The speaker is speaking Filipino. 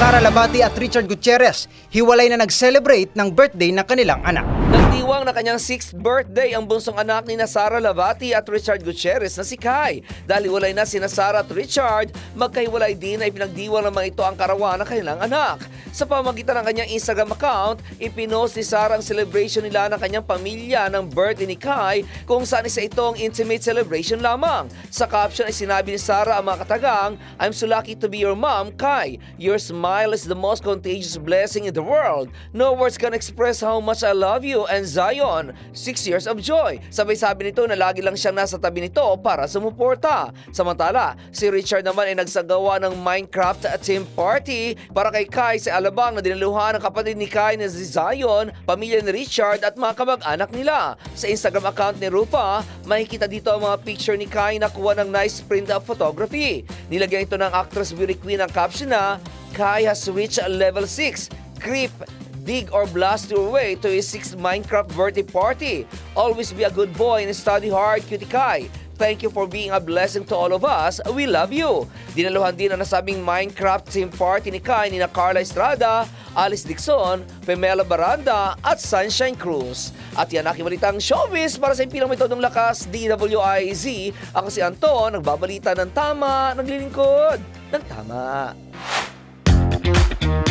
Sara Labati at Richard Gutierrez, hiwalay na nag-celebrate ng birthday ng kanilang anak. Nagdiwang na kanyang 6th birthday ang bunsong anak ni Sara Labati at Richard Gutierrez na si Kai. Dahil hiwalay na sina Sara at Richard, magkahiwalay din ay pinagdiwang naman ito ang karawan ng kanilang anak. Sa pamamagitan ng kanyang Instagram account, ipinost ni Sara ang celebration nila ng kanyang pamilya ng birthday ni Kai, kung saan isa itong intimate celebration lamang. Sa caption ay sinabi ni Sara ang mga katagang, "I'm so lucky to be your mom, Kai. Your smile is the most contagious blessing in the world. No words can express how much I love you, and Zion, 6 years of joy." Sabay sabi nito na lagi lang siyang nasa tabi nito para sumuporta. Samantala, si Richard naman ay nagsagawa ng Minecraft team party para kay Kai sa Alabang na dinaluhan ng kapatid ni Kai na si Zion, pamilya ni Richard at mga kamag-anak nila. Sa Instagram account ni Rupa, makikita dito ang mga picture ni Kai na kuha ng nice print photography. Nilagyan ito ng actress beauty queen ang caption na, "Kai has reached level 6. Creep, dig or blast your way to his 6th Minecraft birthday party. Always be a good boy and study hard, cutie Kai. Thank you for being a blessing to all of us. We love you." Dinaluhan din ang nasabing Minecraft team party ni Kai ni Carla Estrada, Alice Dixon, Pamela Baranda at Sunshine Cruz. At yan aking balitang showbiz para sa impilang metodong lakas, DWIZ. Ako si Anton, nagbabalita ng tama, naglilingkod ng tama.